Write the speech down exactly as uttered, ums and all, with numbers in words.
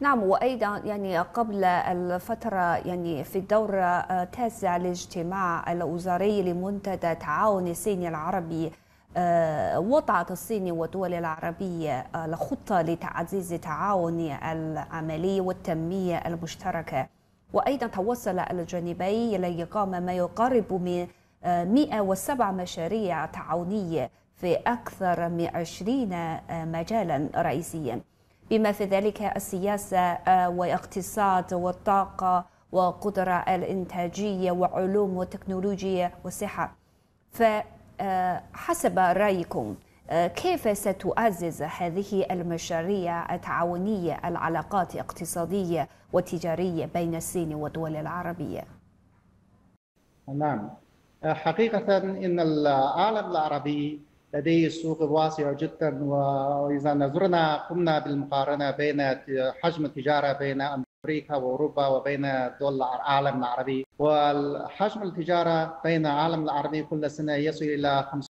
نعم، وأيضا يعني قبل الفترة يعني في الدورة التاسع لاجتماع الوزاري لمنتدى تعاون الصيني العربي، آه، وضعت الصين والدول العربية آه، الخطة لتعزيز التعاون العملي والتنمية المشتركة. وأيضا توصل الجانبين إلى إقامة ما يقارب من آه، مئة وسبعة مشاريع تعاونية في أكثر من عشرين آه، مجالا رئيسيا، بما في ذلك السياسة آه، والاقتصاد والطاقة وقدرة الإنتاجية وعلوم والتكنولوجيا والصحة. فحسب رأيكم آه، كيف ستعزز هذه المشاريع التعاونية العلاقات الاقتصادية والتجارية بين الصين والدول العربية؟ نعم، حقيقة إن العالم العربي لديه سوق واسع جدا، وإذا نظرنا قمنا بالمقارنة بين حجم التجارة بين أمريكا وأوروبا وبين دول العالم العربي، وحجم التجارة بين العالم العربي كل سنة يصل إلى